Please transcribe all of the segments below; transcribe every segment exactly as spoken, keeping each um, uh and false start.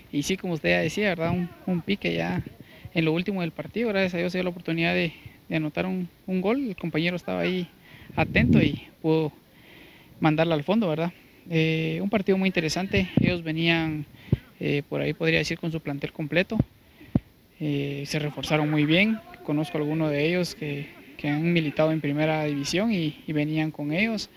y sí, como usted ya decía, ¿verdad? Un, un pique ya en lo último del partido, gracias a Dios se dio la oportunidad de, de anotar un, un gol, el compañero estaba ahí atento y pudo mandarla al fondo, ¿verdad? Eh, un partido muy interesante, ellos venían, eh, por ahí podría decir, con su plantel completo, eh, se reforzaron muy bien, conozco a algunos de ellos que, que han militado en primera división y, y venían con ellos.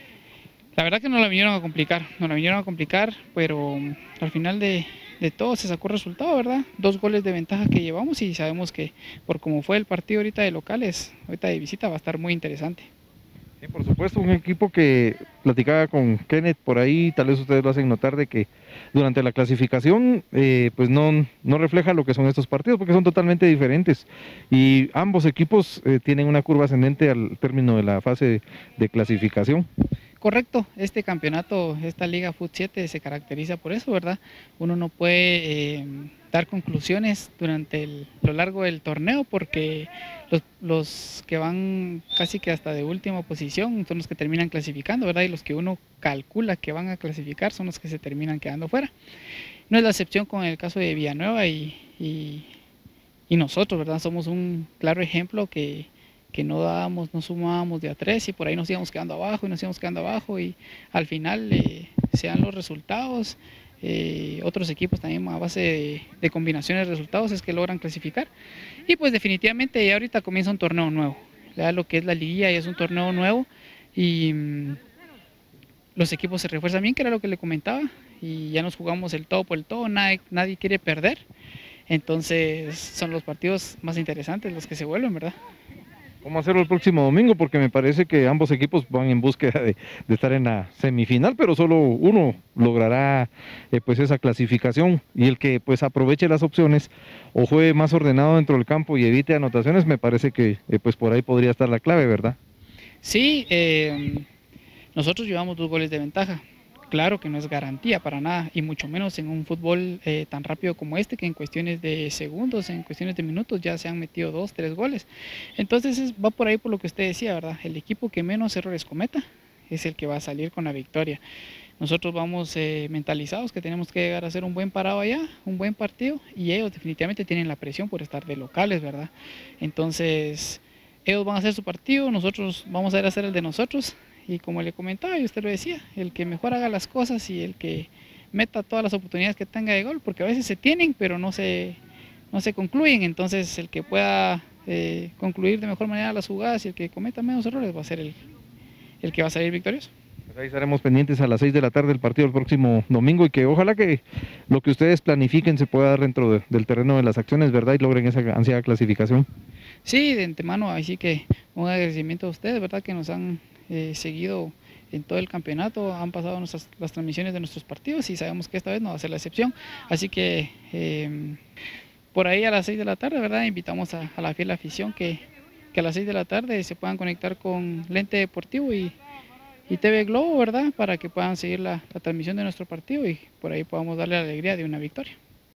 La verdad que no la vinieron a complicar, no la vinieron a complicar, pero al final de, de todo se sacó resultado, ¿verdad? Dos goles de ventaja que llevamos y sabemos que por como fue el partido ahorita de locales, ahorita de visita va a estar muy interesante. Sí, por supuesto, un equipo que platicaba con Kenneth por ahí, tal vez ustedes lo hacen notar de que durante la clasificación eh, pues no, no refleja lo que son estos partidos porque son totalmente diferentes y ambos equipos eh, tienen una curva ascendente al término de la fase de, de clasificación. Correcto, este campeonato, esta Liga Fut siete se caracteriza por eso, ¿verdad? Uno no puede eh, dar conclusiones durante el, lo largo del torneo porque los, los, que van casi que hasta de última posición son los que terminan clasificando, ¿verdad? Y los que uno calcula que van a clasificar son los que se terminan quedando fuera. No es la excepción con el caso de Villanueva y, y, y nosotros, ¿verdad? Somos un claro ejemplo que que no dábamos, no sumábamos de a tres y por ahí nos íbamos quedando abajo y nos íbamos quedando abajo y al final eh, se dan los resultados. Eh, otros equipos también a base de, de combinaciones de resultados es que logran clasificar y pues definitivamente ya ahorita comienza un torneo nuevo, ya lo que es la liguilla ya es un torneo nuevo y mmm, los equipos se refuerzan bien, que era lo que le comentaba, y ya nos jugamos el todo por el todo, nadie, nadie quiere perder, entonces son los partidos más interesantes los que se vuelven, ¿verdad? ¿Cómo hacerlo el próximo domingo? Porque me parece que ambos equipos van en búsqueda de, de estar en la semifinal, pero solo uno logrará eh, pues esa clasificación y el que pues aproveche las opciones o juegue más ordenado dentro del campo y evite anotaciones, me parece que eh, pues por ahí podría estar la clave, ¿verdad? Sí, eh, nosotros llevamos dos goles de ventaja. Claro que no es garantía para nada, y mucho menos en un fútbol eh, tan rápido como este, que en cuestiones de segundos, en cuestiones de minutos ya se han metido dos, tres goles. Entonces es, va por ahí por lo que usted decía, ¿verdad? El equipo que menos errores cometa es el que va a salir con la victoria. Nosotros vamos eh, mentalizados que tenemos que llegar a hacer un buen parado allá, un buen partido, y ellos definitivamente tienen la presión por estar de locales, ¿verdad? Entonces ellos van a hacer su partido, nosotros vamos a ir a hacer el de nosotros. Y como le comentaba y usted lo decía, el que mejor haga las cosas y el que meta todas las oportunidades que tenga de gol, porque a veces se tienen, pero no se, no se concluyen. Entonces el que pueda eh, concluir de mejor manera las jugadas y el que cometa menos errores va a ser el, el que va a salir victorioso. Pues ahí estaremos pendientes a las seis de la tarde del partido el próximo domingo y que ojalá que lo que ustedes planifiquen se pueda dar dentro de, del terreno de las acciones, ¿verdad? Y logren esa ansiada clasificación. Sí, de antemano, así que un agradecimiento a ustedes, ¿verdad? Que nos han eh, seguido en todo el campeonato, han pasado nuestras, las transmisiones de nuestros partidos y sabemos que esta vez no va a ser la excepción. Así que eh, por ahí a las seis de la tarde, ¿verdad? Invitamos a, a la fiel afición que, que a las seis de la tarde se puedan conectar con Lente Deportivo y, y T V Globo, ¿verdad? Para que puedan seguir la, la transmisión de nuestro partido y por ahí podamos darle la alegría de una victoria.